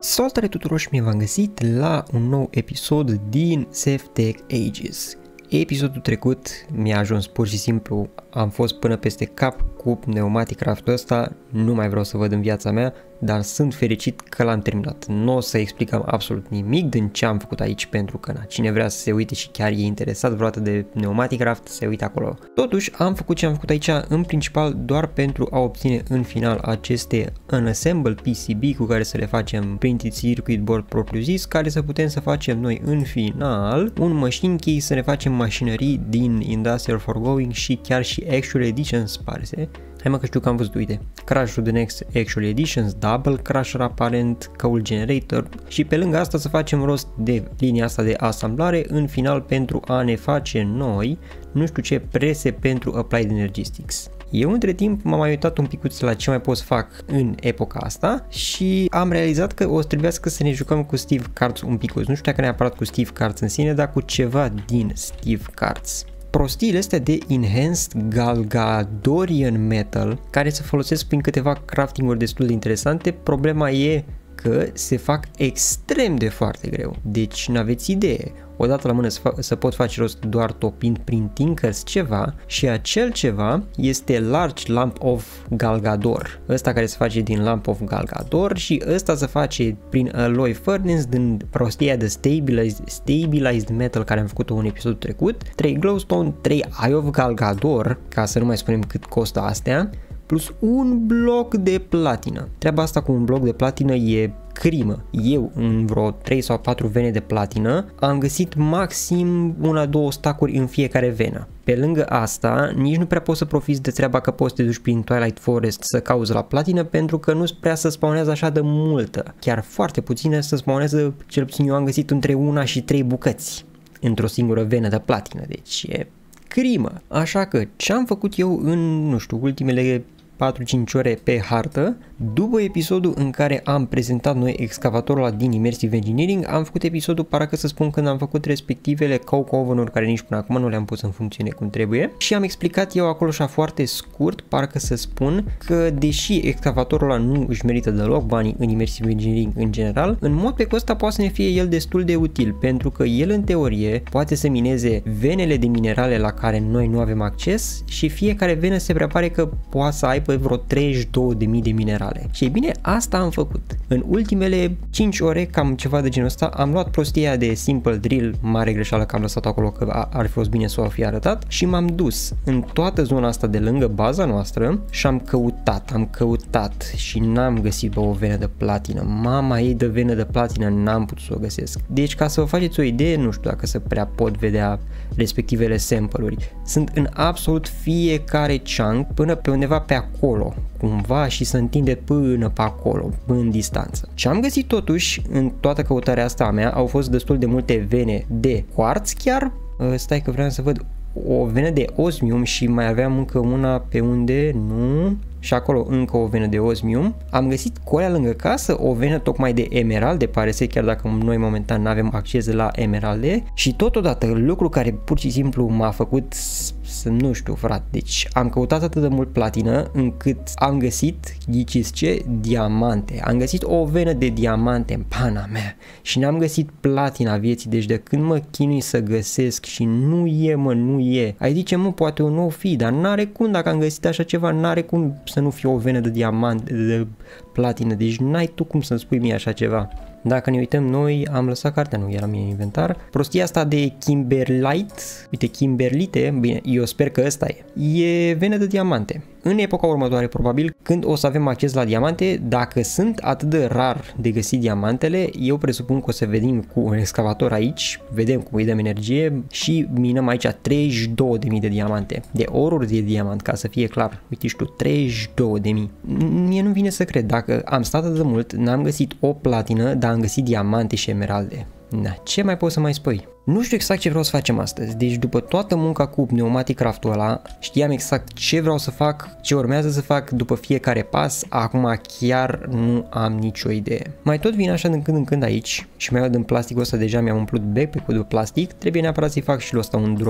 Salutare tuturor și bine v-am găsit la un nou episod din Tech Ages. Episodul trecut mi-a ajuns pur și simplu, am fost până peste cap cu Pneumaticraft-ul ăsta, nu mai vreau să văd în viața mea, dar sunt fericit că l-am terminat. Nu o să explicăm absolut nimic din ce am făcut aici, pentru că cine vrea să se uite și chiar e interesat vreodată de Pneumaticraft, se uite acolo. Totuși am făcut ce am făcut aici în principal doar pentru a obține în final aceste Unassemble PCB cu care să le facem Printed Circuit Board propriu zis, care să putem să facem noi în final un machine key, să ne facem mașinării din Industrial Foregoing și chiar și Actual Editions, pare se. Hai mă că știu că am văzut, uite, Crash-ul the Next Actual Editions, Double Crusher aparent, Cowl Generator și pe lângă asta să facem rost de linia asta de asamblare în final pentru a ne face noi, nu știu ce, prese pentru Applied Energistics. Eu între timp m-am mai uitat un picuț la ce mai pot să fac în epoca asta și am realizat că o să trebuiască să ne jucăm cu Steve Cards un picuț. Nu știu dacă neapărat cu Steve Cards în sine, dar cu ceva din Steve Cards. Prostiile astea de Enhanced Galgadorian Metal, care se folosesc prin câteva crafting-uri destul de interesante, problema e că se fac extrem de foarte greu, deci n-aveți idee. Odată la mână să pot face rost doar topind prin Tinkers ceva și acel ceva este Large Lamp of Galgador, ăsta care se face din Lamp of Galgador și ăsta se face prin Alloy Furnace din prostia de Stabilized Metal care am făcut-o în episodul trecut, 3 Glowstone, 3 Eye of Galgador, ca să nu mai spunem cât costă astea, plus un bloc de platină. Treaba asta cu un bloc de platină e crimă. Eu în vreo 3 sau 4 vene de platină am găsit maxim 1-2 stacuri în fiecare venă. Pe lângă asta, nici nu prea poți să profiți de treaba că poți să te duci prin Twilight Forest să cauți la platină, pentru că nu prea să spawnează așa de multă. Chiar foarte puține să spawnează, cel puțin eu am găsit între 1 și 3 bucăți într-o singură venă de platină, deci e crimă. Așa că ce am făcut eu în, nu știu, ultimele 4-5 ore pe hartă, după episodul în care am prezentat noi excavatorul ăla din Immersive Engineering, am făcut episodul, parcă să spun, când am făcut respectivele coke oven-uri care nici până acum nu le-am pus în funcțiune cum trebuie și am explicat eu acolo așa foarte scurt, parcă să spun că deși excavatorul ăla nu își merită deloc banii în Immersive Engineering în general, în mod pe ăsta poate să ne fie el destul de util, pentru că el în teorie poate să mineze venele de minerale la care noi nu avem acces și fiecare venă se prepare că poate să aibă vreo 32.000 de minerale. Și ei bine, asta am făcut. În ultimele 5 ore, cam ceva de genul ăsta, am luat prostia de Simple Drill, mare greșeală că am lăsat acolo, că ar fi fost bine să o fi arătat, și m-am dus în toată zona asta de lângă baza noastră și am căutat și n-am găsit o venă de platină. Mama ei de venă de platină n-am putut să o găsesc. Deci ca să vă faceți o idee, nu știu dacă se prea pot vedea respectivele sample-uri. Sunt în absolut fiecare chunk până pe undeva pe acolo, cumva, și se întinde până pe acolo, în distanță. Ce am găsit totuși în toată căutarea asta a mea au fost destul de multe vene de quartz chiar. Stai că vreau să văd o venă de osmium și mai aveam încă una pe unde, nu, și acolo încă o venă de osmium. Am găsit cu alea lângă casă o venă tocmai de emeralde, pare să, chiar dacă noi momentan nu avem acces la emeralde, și totodată lucru care pur și simplu m-a făcut să nu știu, frate, deci am căutat atât de mult platină încât am găsit, ghiciți ce, diamante. Am găsit o venă de diamante în pana mea și n-am găsit platina vieții, deci de când mă chinui să găsesc și nu e. Ai zice, poate un nou fi, dar n-are cum, dacă am găsit așa ceva, n-are cum să nu fie o venă de diamante, de platină, deci n-ai tu cum să-mi spui mie așa ceva. Dacă ne uităm noi, am lăsat cartea, nu era mie în inventar. Prostia asta de Kimberlite, uite, Kimberlite, bine, eu sper că ăsta e venă de diamante. În epoca următoare, probabil, când o să avem acces la diamante, dacă sunt atât de rar de găsit diamantele, eu presupun că o să venim cu un excavator aici, vedem cum îi dăm energie și minăm aici 32.000 de diamante, de oruri de diamant, ca să fie clar. Uite și tu, 32.000. Mie nu vine să cred, dacă am stat atât de mult, n-am găsit o platină, dar am găsit diamante și emeralde. Ce mai poți să mai spui? Nu știu exact ce vreau să facem astăzi, deci după toată munca cu Pneumaticraft-ul ăla, știam exact ce vreau să fac, ce urmează să fac după fiecare pas, acum chiar nu am nicio idee. Mai tot vin așa din când în când aici și mai iau din plasticul ăsta, deja mi-am umplut backpack-ul de plastic, trebuie neapărat să-i fac și lui ăsta un drawer.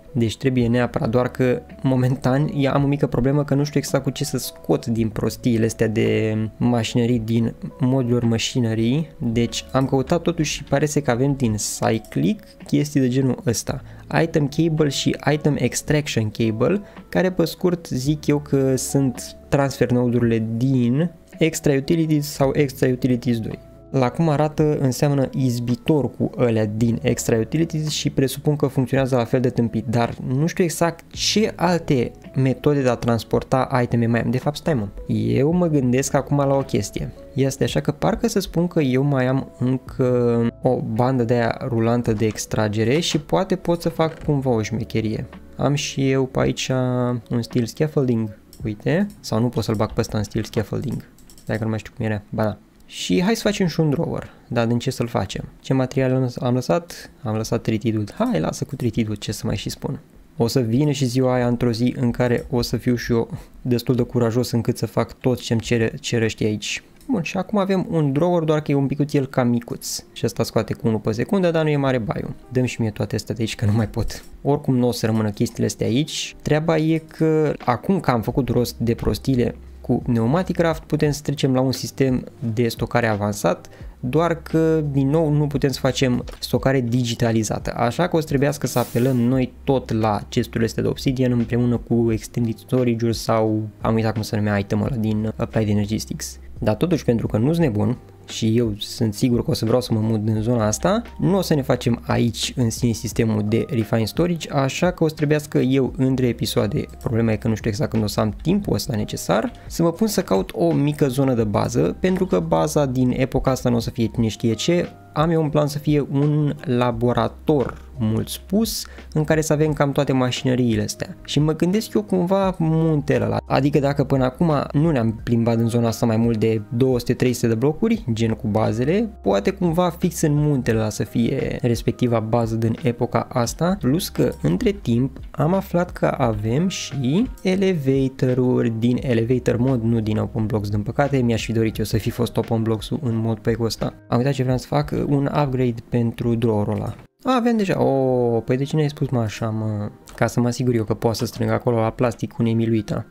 Deci trebuie neapărat, doar că momentan am o mică problemă că nu știu exact cu ce să scot din prostiile astea de mașinării, din modul machinery. Deci am căutat totuși și pare să că avem din Cyclic chestii de genul ăsta. Item Cable și Item Extraction Cable, care pe scurt zic eu că sunt transfer node-urile din Extra Utilities sau Extra Utilities 2. La cum arată înseamnă izbitor cu alea din Extra Utilities și presupun că funcționează la fel de tâmpit, dar nu știu exact ce alte metode de a transporta iteme mai am. De fapt, stai mă, eu mă gândesc acum la o chestie. Este așa că parcă să spun că eu mai am încă o bandă de aia rulantă de extragere și poate pot să fac cumva o șmecherie. Am și eu pe aici un steel scaffolding, uite, sau nu pot să-l bag pe ăsta în steel scaffolding, dacă nu mai știu cum era, ba da. Și hai să facem și un drawer, dar din ce să-l facem? Ce material am lăsat? Am lăsat tritidul. Hai, lasă cu tritidul, ce să mai și spun. O să vină și ziua aia într-o zi în care o să fiu și eu destul de curajos încât să fac tot ce-mi cerește aici. Bun, și acum avem un drawer, doar că e un picuț el cam micuț. Și ăsta scoate cu 1 pe secundă, dar nu e mare baiu. Dăm și mie toate astea de aici, că nu mai pot. Oricum nu o să rămână chestiile astea aici. Treaba e că acum că am făcut rost de prostile cu Pneumaticraft, putem să trecem la un sistem de stocare avansat, doar că din nou nu putem să facem stocare digitalizată, așa că o să trebuiască să apelăm noi tot la chesturile astea de Obsidian împreună cu Extended Storage-uri sau am uitat cum se numea itemul ăla din Applied Energistics. Dar totuși, pentru că nu-s nebun și eu sunt sigur că o să vreau să mă mut în zona asta, nu o să ne facem aici în sine sistemul de Refine Storage, așa că o să trebuiască eu între episoade, problema e că nu știu exact când o să am timpul ăsta necesar, să mă pun să caut o mică zonă de bază, pentru că baza din epoca asta nu o să fie cine știe ce, am eu un plan să fie un laborator mult spus, în care să avem cam toate mașinăriile astea. Și mă gândesc eu cumva muntele ăla. Adică dacă până acum nu ne-am plimbat în zona asta mai mult de 200-300 de blocuri, gen cu bazele, poate cumva fix în muntele ăla să fie respectiva bază din epoca asta, plus că între timp am aflat că avem și elevator-uri din elevator mod, nu din open blocks, din păcate mi-aș fi dorit eu să fi fost open blocks în mod pe ăsta. Am uitat ce vreau să fac, un upgrade pentru drawer-ul ăla. Avem deja, păi de ce n-ai spus mă așa mă, ca să mă asigur eu că poate să strâng acolo la plastic cu nemiluita.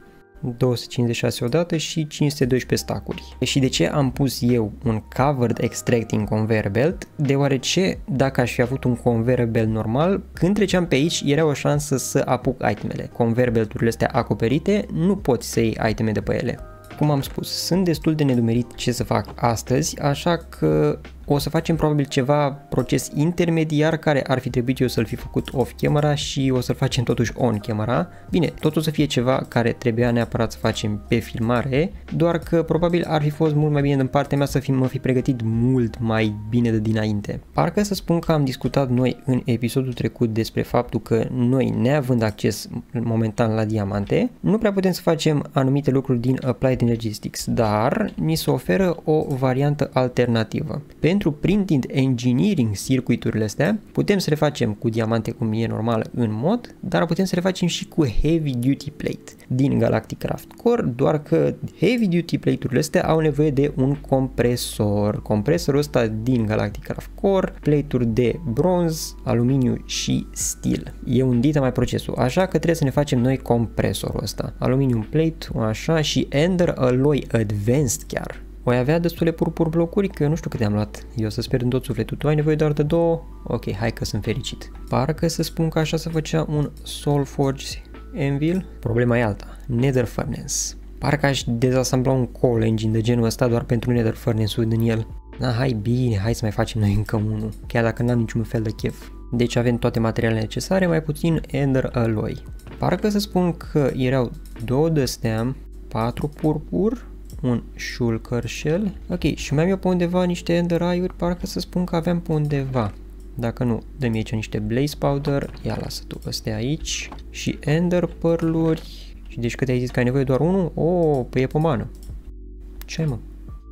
256 odată și 512 stacuri. Și de ce am pus eu un Covered Extracting Conveyor Belt? Deoarece dacă aș fi avut un Conveyor Belt normal, când treceam pe aici era o șansă să apuc itemele. Conveyor Belt-urile astea acoperite, nu poți să iei iteme de pe ele. Cum am spus, sunt destul de nedumerit ce să fac astăzi, așa că o să facem probabil ceva proces intermediar care ar fi trebuit eu să-l fi făcut off-camera și o să-l facem totuși on-camera. Bine, totul să fie ceva care trebuia neapărat să facem pe filmare, doar că probabil ar fi fost mult mai bine din partea mea să mă fi pregătit mult mai bine de dinainte. Parcă să spun că am discutat noi în episodul trecut despre faptul că noi, neavând acces momentan la diamante, nu prea putem să facem anumite lucruri din Applied Energistics, dar ni se oferă o variantă alternativă. Pentru printing engineering circuiturile astea, putem să le facem cu diamante cum e normal în mod, dar putem să le facem și cu heavy duty plate din Galacticraft Core, doar că heavy duty plate-urile astea au nevoie de un compresor. Compresorul ăsta din Galacticraft Core, plate-uri de bronz, aluminiu și steel. E un dita mai procesul, așa că trebuie să ne facem noi compresorul ăsta. Aluminium plate, așa, și Ender Alloy Advanced chiar. Voi avea destule purpur blocuri, că eu nu știu câte am luat. Eu să sper în tot sufletul. Tu ai nevoie doar de 2? Ok, hai că sunt fericit. Parcă să spun că așa se făcea un Soulforge Anvil. Problema e alta. Nether Furnace. Parcă aș dezasambla un coal engine de genul ăsta doar pentru Nether Furnace-ul din el. Na, hai bine, hai să mai facem noi încă unul. Chiar dacă n-am niciun fel de chef. Deci avem toate materialele necesare, mai puțin Ender Alloy. Parcă să spun că erau 2 de astea, 4 purpur, un shulker shell. Ok, și mai am eu pe undeva niște ender eye-uri, parcă să spun că aveam pe undeva. Dacă nu, dă-mi aici niște blaze powder, ia lasă tu astea aici. Și ender pearl-uri. Și deci câte ai zis că ai nevoie doar unul? Păi e pomană. Ce ai mă?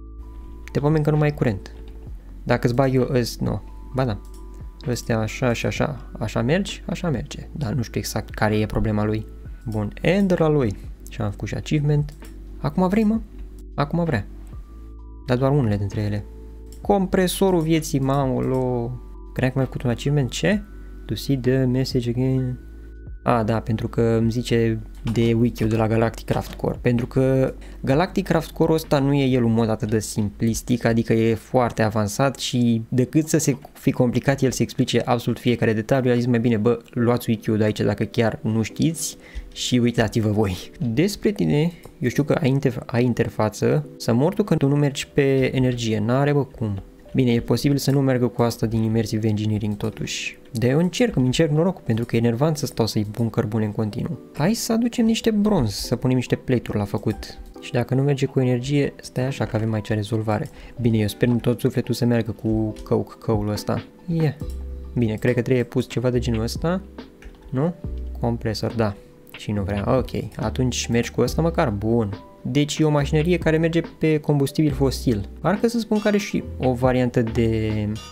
Te pomen că nu mai e curent. Dacă îți bag eu nu. Ba da. Astea așa și așa. Așa mergi? Așa merge. Dar nu știu exact care e problema lui. Bun, ender al lui. Și am făcut și achievement. Acum vrei mă? Acum vrea. Dar doar unele dintre ele. Compresorul vieții, mamolo. Credeam că mai făcut un achievement. Ce? To see the message again. Da, pentru că îmi zice de wiki-ul de la Galactic Craft Core. Pentru că Galactic Craft Core-ul ăsta nu e el un mod atât de simplistic, adică e foarte avansat și decât să se fi complicat el să explice absolut fiecare detaliu, a zis mai bine, luați wiki-ul de aici dacă chiar nu știți și uitați-vă voi. Despre tine, eu știu că ai interfață, să mor tu că tu nu mergi pe energie, n-are cum. Bine, e posibil să nu meargă cu asta din Immersive Engineering totuși. De eu încerc norocul, pentru că e enervant să stau să-i pun cărbune în continuu. Hai să aducem niște bronz, să punem niște plate-uri la făcut. Și dacă nu merge cu energie, stai așa că avem aici rezolvare. Bine, eu sper în tot sufletul să meargă cu coke-ul ăsta. Bine, cred că trebuie pus ceva de genul ăsta. Nu? Compresor, da. Și nu vrea. Ok, atunci mergi cu ăsta măcar. Bun. Deci e o mașinărie care merge pe combustibil fosil. Parcă să spun că are și o variantă de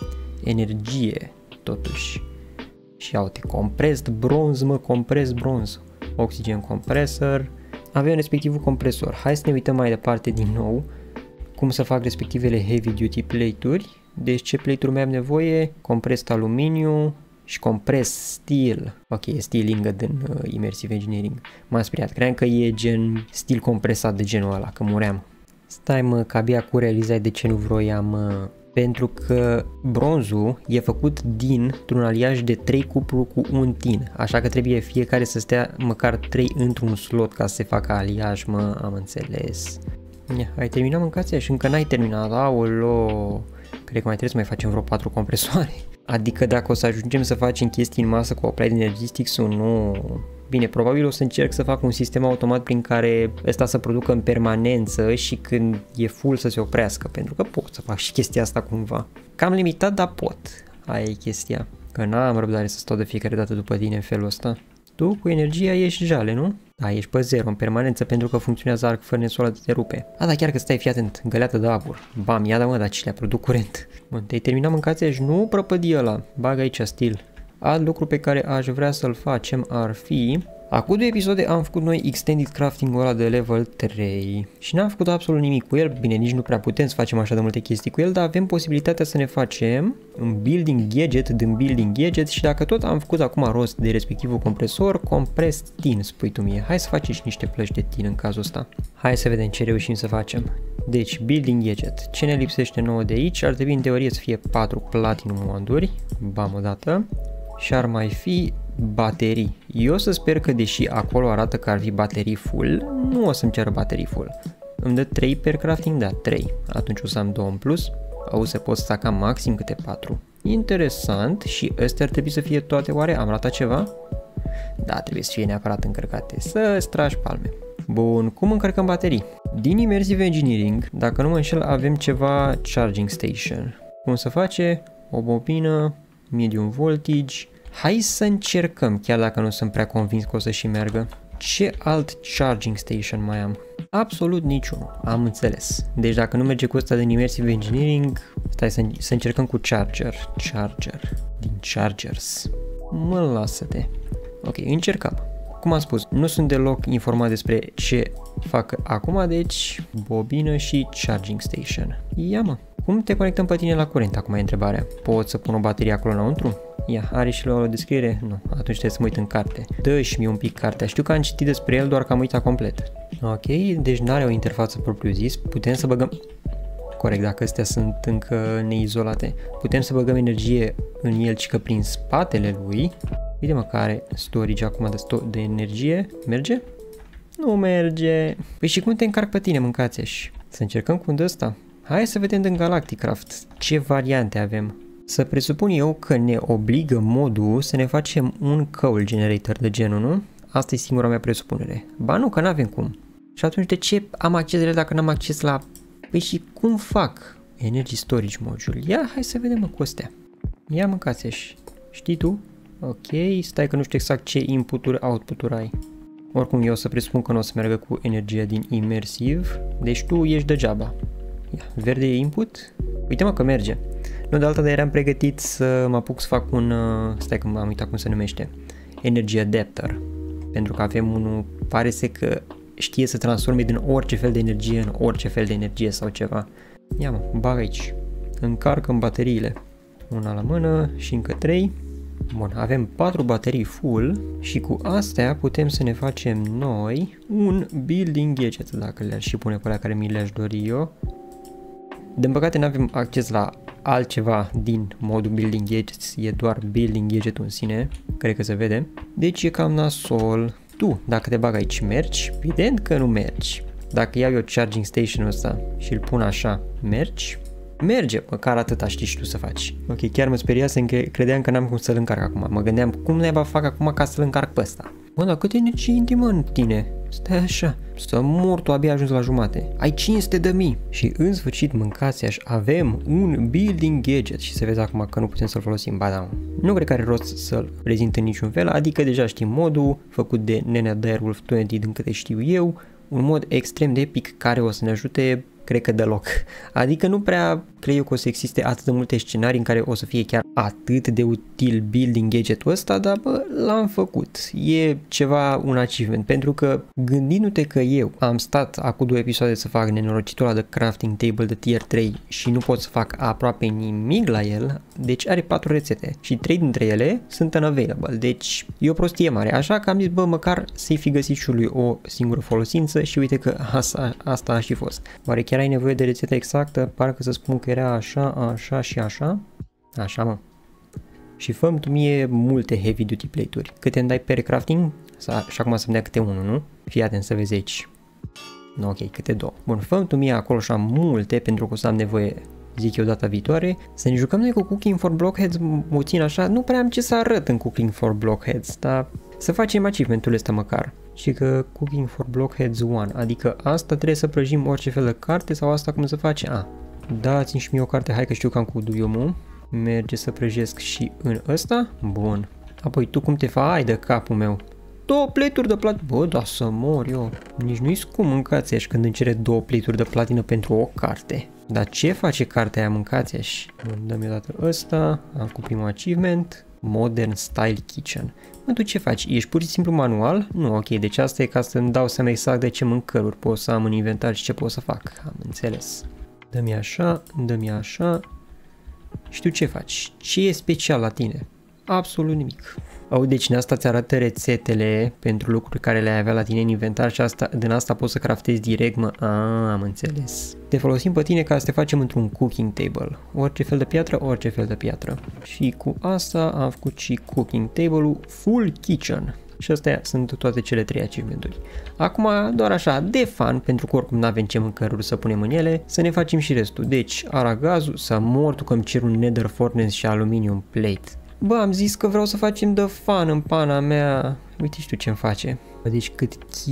energie, totuși. Și uite, compressed bronz. Oxygen compressor. Avem respectivul compresor. Hai să ne uităm mai departe din nou cum să fac respectivele heavy duty plate-uri. Deci ce plate-uri mai am nevoie? Compressed aluminiu și compressed steel. Ok, e steel ingot în Immersive Engineering. M-am speriat, credeam că e gen stil compresat de genul ăla, că muream. Stai mă, că abia cu realizai de ce nu vroiam, pentru că bronzul e făcut dintr-un aliaj de 3 cupru cu un tin, așa că trebuie fiecare să stea măcar 3 într-un slot ca să se facă aliaj, am înțeles. Ai terminat mâncația și încă n-ai terminat, aolo. Cred că mai trebuie să mai facem vreo 4 compresoare. Adică dacă o să ajungem să facem chestii în masă cu Applied Energistics sau nu... Bine, probabil o să încerc să fac un sistem automat prin care ăsta să producă în permanență și când e full să se oprească, pentru că pot să fac și chestia asta cumva. Cam limitat, dar pot. Aia e chestia. Că n-am răbdare să stau de fiecare dată după tine în felul ăsta. Tu cu energia ești jale, nu? Da, ești pe 0 în permanență pentru că funcționează arc furnace-ul ăla de te rupe. Da, chiar că stai, fii atent, găleată de abur. Bam, ia da mă, dar ce le-a produc curent. Bun, te-ai terminat mâncația și nu prăpădi ăla. Bagă aici stil. Alt lucru pe care aș vrea să-l facem ar fi... Acum 2 episoade am făcut noi extended crafting-ul ăla de level 3 și n-am făcut absolut nimic cu el, bine, nici nu prea putem să facem așa de multe chestii cu el, dar avem posibilitatea să ne facem un building gadget din building gadget și dacă tot am făcut acum rost de respectivul compresor, compressed tin, spui tu mie. Hai să facem și niște plăci de tin în cazul ăsta. Hai să vedem ce reușim să facem. Deci, building gadget. Ce ne lipsește nouă de aici? Ar trebui în teorie să fie 4 platinum wand-uri, bam o dată, și ar mai fi baterii. Eu să sper că deși acolo arată că ar fi baterii full, nu o să-mi ceară baterii full. Îmi dă 3 per crafting? Da, 3. Atunci o să am 2 în plus. O să pot staca maxim câte 4. Interesant. Și astea ar trebui să fie toate oare? Am ratat ceva? Da, trebuie să fie neapărat încărcate. Să-ți tragi palme. Bun, cum încărcăm baterii? Din Immersive Engineering, dacă nu mă înșel, avem ceva charging station. Cum se face? O bobină, medium voltage. Hai să încercăm, chiar dacă nu sunt prea convins că o să și meargă. Ce alt charging station mai am? Absolut niciunul, am înțeles. Deci dacă nu merge cu ăsta din Immersive Engineering, stai să încercăm cu charger. Din chargers. Mă lasă-te. Ok, încercăm. Cum am spus, nu sunt deloc informat despre ce fac acum, deci bobină și charging station. Ia mă, cum te conectăm pe tine la curent? Acum e întrebarea. Pot să pun o baterie acolo înăuntru? Ia, are și la o descriere? Nu, atunci trebuie să mă uit în carte. Dă-și-mi un pic cartea, știu că am citit despre el, doar că am uitat complet. Ok, deci nu are o interfață propriu zis, putem să băgăm... Corect, dacă astea sunt încă neizolate. Putem să băgăm energie în el, ci că prin spatele lui. Uite mă că are storage acum de energie. Merge? Nu merge. Păi și cum te încarc pe tine, mâncați-și? Să încercăm cu ăsta? Hai să vedem din Galactic Craft ce variante avem. Să presupun eu că ne obligă modul să ne facem un coal generator de genul, nu? Asta e singura mea presupunere. Ba nu, că n-avem cum. Și atunci de ce am acces la ele dacă n-am acces la... Păi și cum fac? Energy storage module. Ia, hai să vedem cu astea. Ia mâncați-și. Știi tu? Ok, stai că nu știu exact ce input-uri, output-uri ai. Oricum eu o să presupun că nu o să meargă cu energia din Immersive. Deci tu ești degeaba. Ia, verde e input? Uite mă că merge. Nu de alta, dar eram pregătit să mă apuc să fac un... Stai că m-am uitat cum se numește. Energy adapter. Pentru că avem unul, pare să că știe să transforme din orice fel de energie în orice fel de energie sau ceva. Ia mă, bag aici. Încarcăm bateriile. Una la mână și încă 3. Bun, avem 4 baterii full și cu astea putem să ne facem noi un building gadget, dacă le-aș și pune pe alea care mi le-aș dori eu. Din păcate nu avem acces la altceva din modul building gadgets, e doar building gadget în sine, cred că se vede. Deci e cam nasol. Tu, dacă te bag aici, mergi? Evident că nu mergi. Dacă iau eu charging station-ul ăsta și îl pun așa, mergi? Merge, măcar atâta știi și tu să faci. Ok, chiar mă speriasem că credeam că n-am cum să-l încarc acum. Mă gândeam cum naiba fac acum ca să-l încarc pe ăsta. Bă, dar câte energie intimă în tine? Stai așa, să mor, tu abia ajuns la jumate. Ai 500.000. Și în sfârșit, mâncați așa, avem un building gadget și se vede acum că nu putem să-l folosim. Ba da, nu cred că are rost să-l prezint în niciun fel, adică deja știm modul făcut de Nenea Direwolf 20 din câte știu eu, un mod extrem de epic care o să ne ajute, cred că deloc. Adică nu prea cred eu că o să existe atât de multe scenarii în care o să fie chiar atât de util building gadget-ul ăsta, dar bă, l-am făcut. E ceva, un achievement, pentru că gândindu-te că eu am stat acum 2 episoade să fac nenorocitul ăla de crafting table de tier 3 și nu pot să fac aproape nimic la el, deci are 4 rețete și 3 dintre ele sunt unavailable, deci e o prostie mare, așa că am zis bă, măcar să-i fi găsit și lui o singură folosință și uite că asta a și fost. Oare chiar ai nevoie de rețeta exactă? Parcă să spun că era așa, așa și așa. Așa, mă. Și fă-mi tu mie multe heavy duty plate-uri. Câte îmi dai per crafting? Și acum să-mi dea câte unul, nu? Fii atent să vezi aici. Ok, câte 2. Bun, fă-mi tu mie acolo așa multe, pentru că o să am nevoie, zic eu, data viitoare. Să ne jucăm noi cu Cooking for Blockheads puțin așa. Nu prea am ce să arăt în Cooking for Blockheads, dar să facem achievement-ul ăsta măcar. Și că Cooking for Blockheads 1, adică asta trebuie să prăjim orice fel de carte sau asta cum se face? Dați-mi și mie o carte, hai că știu cam cu duiumul. Merge să prăjesc și în ăsta? Bun. Apoi tu cum te faci? Ai de capul meu. 2 plate-uri de platină. Bă, da să mor eu. Nici nu-i scump, mâncați-aș când îmi cere 2 plate-uri de platină pentru o carte. Dar ce face cartea aia, mâncați-aș? Dăm eu dată ăsta. Am cu primul achievement. Modern Style Kitchen. Mă, tu ce faci? Ești pur și simplu manual? Nu, ok, deci asta e ca să-mi dau seama exact de ce mâncăruri pot să am în inventar și ce pot să fac. Am înțeles. Dă-mi așa, dă-mi așa. Știu ce faci. Ce e special la tine? Absolut nimic. Deci în asta ți arată rețetele pentru lucruri care le-ai avea la tine în inventar și din asta poți să craftezi direct, mă. Am înțeles. Te folosim pe tine ca să te facem într-un cooking table. Orice fel de piatră, orice fel de piatră. Și cu asta am făcut și cooking table-ul full kitchen. Și astea sunt toate cele 3 achievement-uri. Acum doar așa, de fun, pentru că oricum n-avem ce mâncăruri să punem în ele, să ne facem și restul. Deci, aragazul, să mor tu că îmi cer un nether furnace și aluminium plate. Bă, am zis că vreau să facem de fun în pana mea. Uite și tu ce-mi face. Deci cât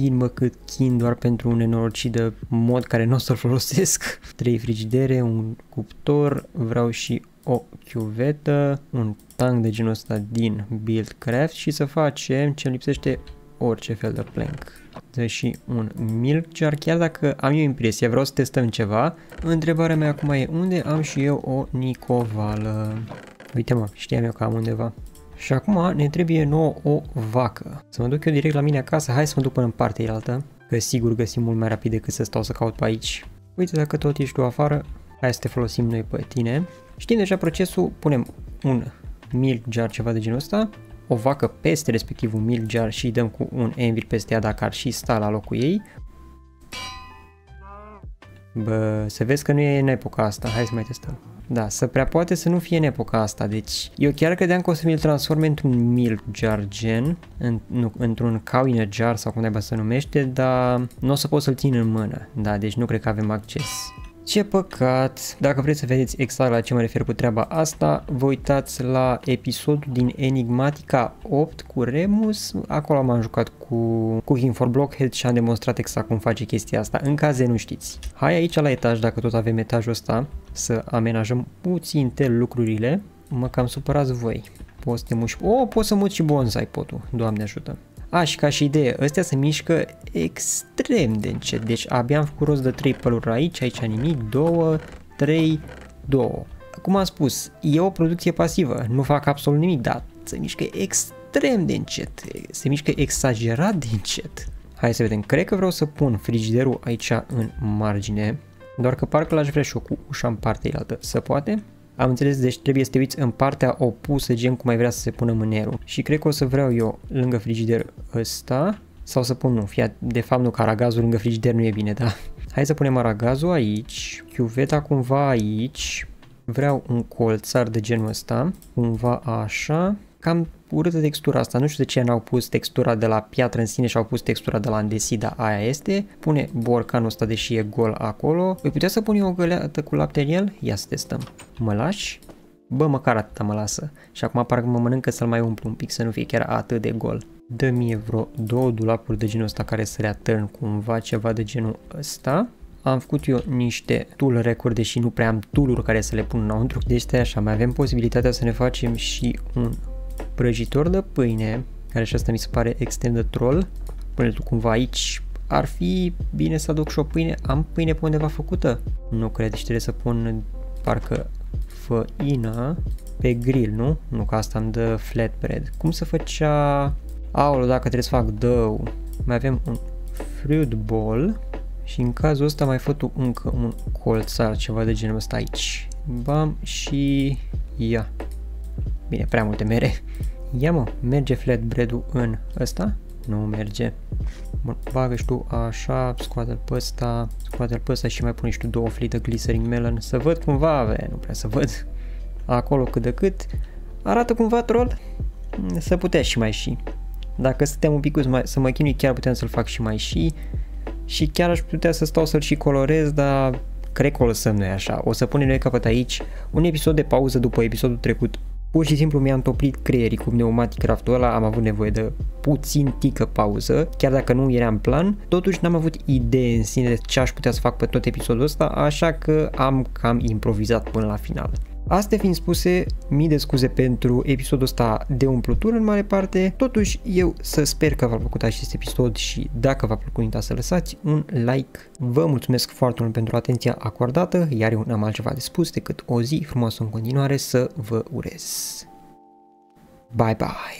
chin doar pentru un nenorocit de mod care nu o să-l folosesc. 3 frigidere, un cuptor, vreau și o chiuvetă, un tank de genul ăsta din Buildcraft și să facem ce lipsește, orice fel de plank. Dă și un milk jar, chiar dacă am eu impresia, vreau să testăm ceva. Întrebarea mea acum e unde am și eu o nicovală. Uite mă, știam eu că am undeva. Și acum ne trebuie nouă o vacă. Să mă duc eu direct la mine acasă, hai să mă duc până în partea altă, că sigur găsim mult mai rapid decât să stau să caut pe aici. Uite, dacă tot ești tu afară, hai să te folosim noi pe tine. Știm deja procesul, punem un milk jar, ceva de genul ăsta, o vacă peste respectiv un milk jar și dăm cu un anvil peste ea dacă ar și sta la locul ei. Bă, să vezi că nu e în epoca asta, hai să mai testăm. Da, să prea poate să nu fie în epoca asta, deci eu chiar credeam că o să mi-l transforme într-un milk jar gen, într-un cow in a jar sau cum naiba se numește, dar nu o să pot să-l țin în mână, da, deci nu cred că avem acces. Ce păcat! Dacă vreți să vedeți exact la ce mă refer cu treaba asta, vă uitați la episodul din Enigmatica 8 cu Remus. Acolo m-am jucat cu Cooking for Blockheads și am demonstrat exact cum face chestia asta, în caz de nu știți. Hai aici la etaj, dacă tot avem etajul ăsta, să amenajăm puțin lucrurile. Mă cam supărați voi. Poți să te muși... poți să muți și bonsai potul, Doamne ajută. Și ca și idee, ăstea se mișcă extrem de încet, deci abia am făcut rost de 3 păluri aici nimic, 2, 3, 2. Cum am spus, e o producție pasivă, nu fac absolut nimic, dar se mișcă extrem de încet, se mișcă exagerat de încet. Hai să vedem, cred că vreau să pun frigiderul aici în margine, doar că parcă l-aș vrea și eu cu ușa în partea altă, se poate? Am înțeles, deci trebuie să te uiți în partea opusă, gen cum ai vrea să se pună mânerul. Și cred că o să vreau eu lângă frigider ăsta, sau să pun, nu, de fapt nu, că aragazul lângă frigider nu e bine, da? Hai să punem aragazul aici, chiuveta cumva aici, vreau un colțar de genul ăsta, cumva așa, cam urâtă textura asta, nu știu de ce n-au pus textura de la piatră în sine și au pus textura de la andesii, dar aia este. Pune borcanul ăsta deși e gol acolo. Voi putea să pun eu o găleată cu lapte în el? Ia să testăm. Mă lași? Bă, măcar atâta mă lasă. Și acum parcă mă mănâncă să-l mai umplu un pic, să nu fie chiar atât de gol. Dă-mi vreo 2 dulapuri de genul ăsta care să reatârn cumva, ceva de genul ăsta. Am făcut eu niște tool record, deși nu prea am tool-uri care să le pun înăuntru. Deci stai așa, mai avem posibilitatea să ne facem și un prăjitor de pâine, care și asta mi se pare extrem de troll. Pune-l tu cumva aici. Ar fi bine să aduc și o pâine. Am pâine pe undeva făcută? Nu cred, și trebuie să pun parcă făină pe grill, nu? Nu, că asta îmi dă flatbread. Cum se făcea? Aoleu, dacă trebuie să fac dough. Mai avem un fruit bowl și în cazul ăsta mai făt încă un colțar, ceva de genul ăsta aici. Bam și ia. Bine, prea multe mere. Ia mă, merge flatbread-ul în ăsta? Nu merge. Bun, bagă și tu așa, scoate-l pe ăsta, și mai pune și tu 2 flite glycerin melon. Să văd cumva, nu prea să văd. Acolo cât de cât. Arată cumva troll? Să putea și mai și. Dacă stăteam un pic să mă chinui, chiar puteam să-l fac și mai și. Și chiar aș putea să stau să-l și colorez, dar cred că o lăsăm noi așa. O să punem noi capăt aici un episod de pauză după episodul trecut. Pur și simplu mi-am toplit creierii cu Pneumatic Craft-ul ăla, am avut nevoie de puțin tică pauză, chiar dacă nu era în plan, totuși n-am avut idee în sine de ce aș putea să fac pe tot episodul ăsta, așa că am cam improvizat până la final. Astea fiind spuse, mii de scuze pentru episodul ăsta de umplutură în mare parte, totuși eu să sper că v-a plăcut acest episod și dacă v-a plăcut, uitați să lăsați un like. Vă mulțumesc foarte mult pentru atenția acordată, iar eu n-am altceva de spus decât o zi frumoasă în continuare să vă urez. Bye bye!